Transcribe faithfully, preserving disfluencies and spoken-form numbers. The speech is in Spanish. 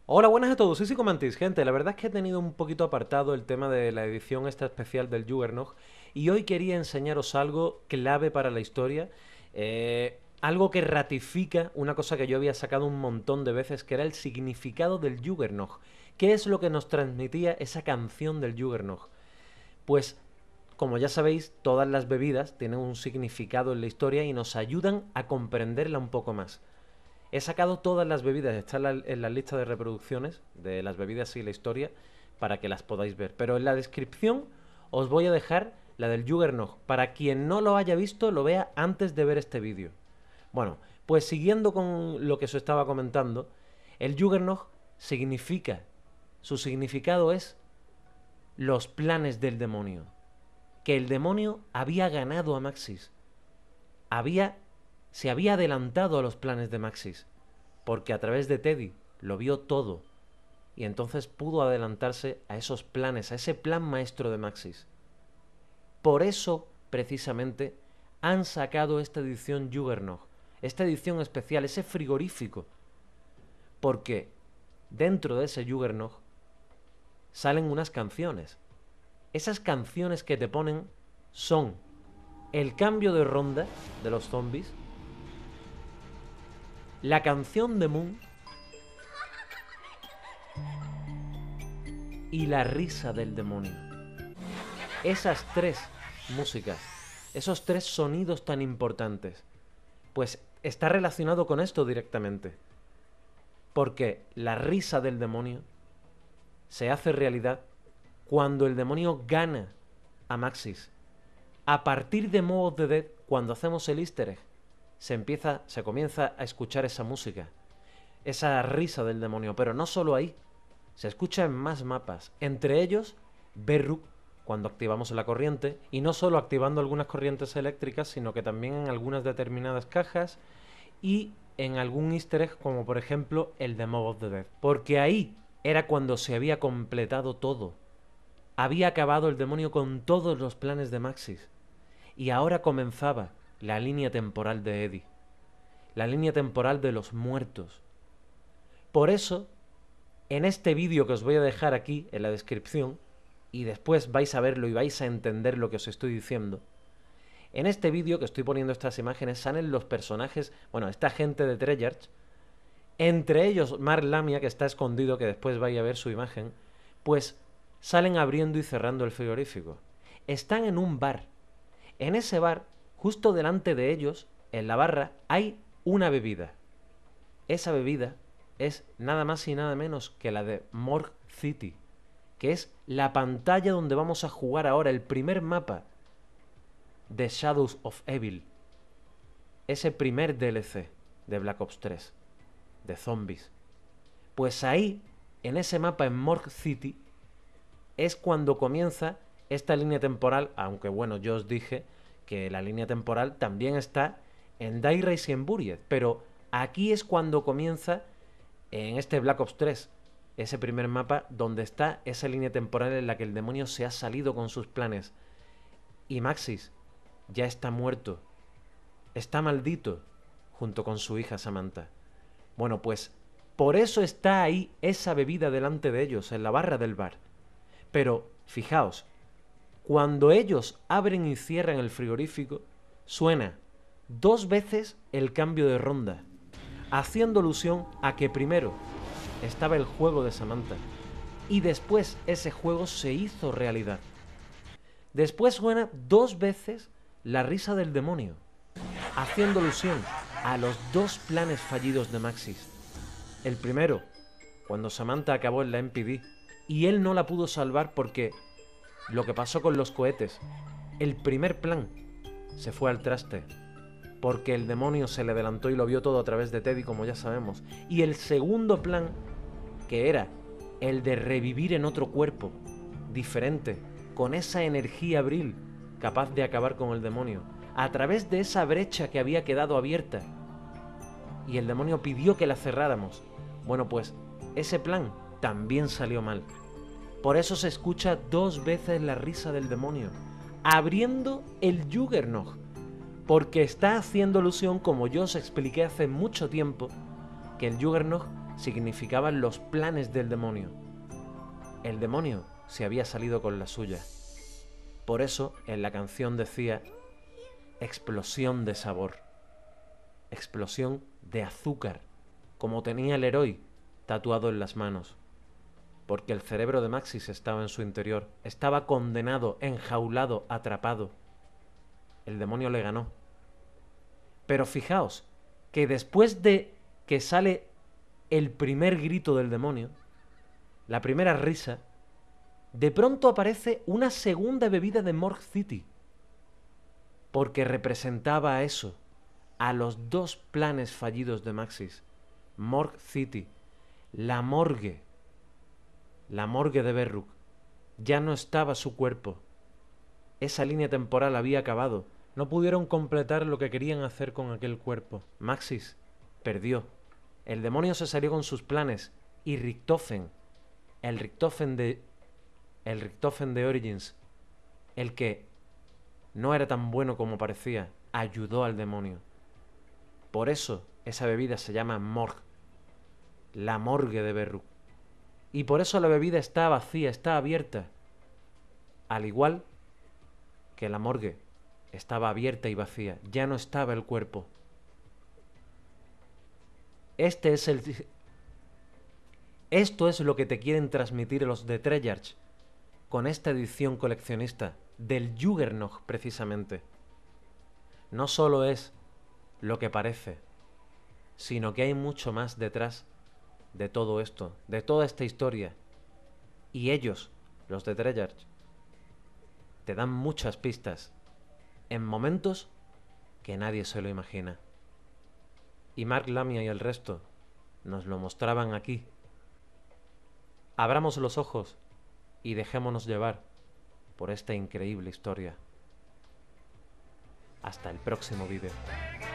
Hola, buenas a todos, soy Psicomantis, gente. La verdad es que he tenido un poquito apartado el tema de la edición esta especial del Juggernaut y hoy quería enseñaros algo clave para la historia, eh, algo que ratifica una cosa que yo había sacado un montón de veces, que era el significado del Juggernaut. ¿Qué es lo que nos transmitía esa canción del Juggernaut? Pues, como ya sabéis, todas las bebidas tienen un significado en la historia y nos ayudan a comprenderla un poco más. He sacado todas las bebidas, está en la, en la lista de reproducciones de las bebidas y la historia para que las podáis ver. Pero en la descripción os voy a dejar la del Juggernaut. Para quien no lo haya visto, lo vea antes de ver este vídeo. Bueno, pues siguiendo con lo que os estaba comentando, el Juggernaut significa, su significado es los planes del demonio. Que el demonio había ganado a Maxis. Había se había adelantado a los planes de Maxis, porque a través de Teddy lo vio todo, y entonces pudo adelantarse a esos planes, a ese plan maestro de Maxis. Por eso, precisamente, han sacado esta edición Juggernaut, esta edición especial, ese frigorífico, porque dentro de ese Juggernaut salen unas canciones. Esas canciones que te ponen son el cambio de ronda de los zombies, la canción de Moon y la risa del demonio. Esas tres músicas, esos tres sonidos tan importantes, pues está relacionado con esto directamente. Porque la risa del demonio se hace realidad cuando el demonio gana a Maxis. A partir de Mob of the Dead, cuando hacemos el easter egg, se empieza, se comienza a escuchar esa música, esa risa del demonio, pero no solo ahí, se escucha en más mapas, entre ellos Berruk, cuando activamos la corriente, y no solo activando algunas corrientes eléctricas, sino que también en algunas determinadas cajas y en algún easter egg, como por ejemplo el de Mob of the Dead, porque ahí era cuando se había completado todo, había acabado el demonio con todos los planes de Maxis, y ahora comenzaba la línea temporal de Eddie, la línea temporal de los muertos. Por eso, en este vídeo que os voy a dejar aquí en la descripción, y después vais a verlo y vais a entender lo que os estoy diciendo, en este vídeo que estoy poniendo estas imágenes salen los personajes, bueno, esta gente de Treyarch, entre ellos Mark Lamia, que está escondido, que después vais a ver su imagen, pues salen abriendo y cerrando el frigorífico. Están en un bar. En ese bar, justo delante de ellos, en la barra, hay una bebida. Esa bebida es nada más y nada menos que la de Morgue City, que es la pantalla donde vamos a jugar ahora el primer mapa de Shadows of Evil. Ese primer D L C de Black Ops tres, de zombies. Pues ahí, en ese mapa en Morgue City, es cuando comienza esta línea temporal, aunque bueno, yo os dije que la línea temporal también está en Die Race y en Buried, pero aquí es cuando comienza en este Black Ops tres, ese primer mapa donde está esa línea temporal en la que el demonio se ha salido con sus planes y Maxis ya está muerto, está maldito junto con su hija Samantha. Bueno, pues por eso está ahí esa bebida delante de ellos en la barra del bar. Pero fijaos, cuando ellos abren y cierran el frigorífico, suena dos veces el cambio de ronda, haciendo alusión a que primero estaba el juego de Samantha y después ese juego se hizo realidad. Después suena dos veces la risa del demonio, haciendo alusión a los dos planes fallidos de Maxis. El primero, cuando Samantha acabó en la M P D y él no la pudo salvar porque lo que pasó con los cohetes, el primer plan se fue al traste porque el demonio se le adelantó y lo vio todo a través de Teddy, como ya sabemos. Y el segundo plan, que era el de revivir en otro cuerpo diferente, con esa energía abril capaz de acabar con el demonio, a través de esa brecha que había quedado abierta, y el demonio pidió que la cerráramos. Bueno, pues ese plan también salió mal. Por eso se escucha dos veces la risa del demonio, abriendo el Juggernaut, porque está haciendo alusión, como yo os expliqué hace mucho tiempo, que el Juggernaut significaban los planes del demonio. El demonio se había salido con la suya. Por eso en la canción decía explosión de sabor, explosión de azúcar, como tenía el héroe tatuado en las manos. Porque el cerebro de Maxis estaba en su interior, estaba condenado, enjaulado, atrapado. El demonio le ganó. Pero fijaos que después de que sale el primer grito del demonio, la primera risa, de pronto aparece una segunda bebida de Morgue City, porque representaba a eso, a los dos planes fallidos de Maxis. Morgue City, la morgue, la morgue de Berruk. Ya no estaba su cuerpo. Esa línea temporal había acabado. No pudieron completar lo que querían hacer con aquel cuerpo. Maxis perdió. El demonio se salió con sus planes y Richtofen, el Richtofen de el Richtofen de Origins, el que no era tan bueno como parecía, ayudó al demonio. Por eso esa bebida se llama Morgue, la morgue de Berruk. Y por eso la bebida está vacía, está abierta. Al igual que la morgue estaba abierta y vacía, ya no estaba el cuerpo. Este es el... Esto es lo que te quieren transmitir los de Treyarch con esta edición coleccionista del Juggernaut precisamente. No solo es lo que parece, sino que hay mucho más detrás de todo esto, de toda esta historia. Y ellos, los de Treyarch, te dan muchas pistas en momentos que nadie se lo imagina. Y Mark Lamia y el resto nos lo mostraban aquí. Abramos los ojos y dejémonos llevar por esta increíble historia. Hasta el próximo vídeo.